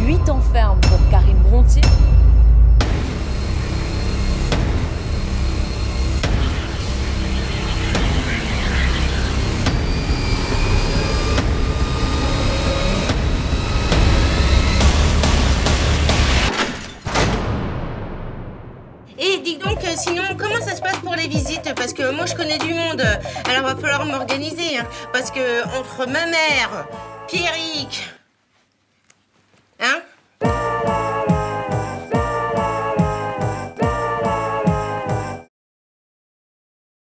8 ans ferme pour Karine Brontier. Et dis donc, sinon, comment ça se passe pour les visites? Parce que moi, je connais du monde. Alors, va falloir m'organiser. Hein, parce que entre ma mère, Pierrick,